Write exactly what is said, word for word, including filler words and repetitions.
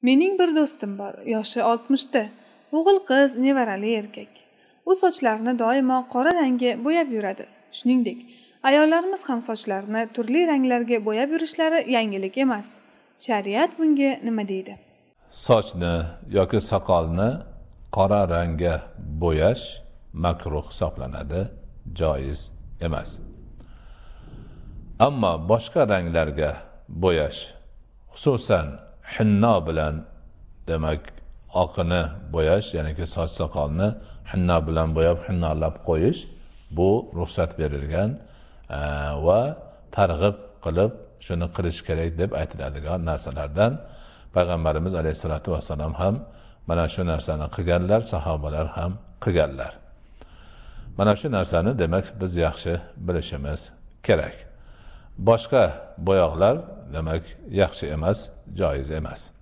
Mening bir do'stim bor, yoshi oltmishda. O'g'il qiz, nevarali erkak. U sochlarini doimo qora rangga bo'yab yuradi. Shuningdek, ayollarimiz ham sochlarini turli ranglarga bo'yab yurishlari yangilik emas. Shariat bunga nima deydi? Sochni yoki soqolni qora rangga bo'yash makruh hisoblanadi, joiz emas. Ammo boshqa ranglarga bo'yash, xususan hinno bilan, demak, oqini bo'yash, ya'ni soch soqolni hinno bilan bo'yab, hinnolab qo'yish, bu ruxsat berilgan e, va targ'ib qilib shuni qilish kerak deb aytiladigan narsalardan. Payg'ambarimiz alayhisolatu vassalom ham mana shu narsani qilganlar, sahobalar ham qilganlar. Mana shu narsani demak biz yaxshi bilishimiz kerak. Boshqa bo'yoqlar demak yaxshi emas, joiz emas.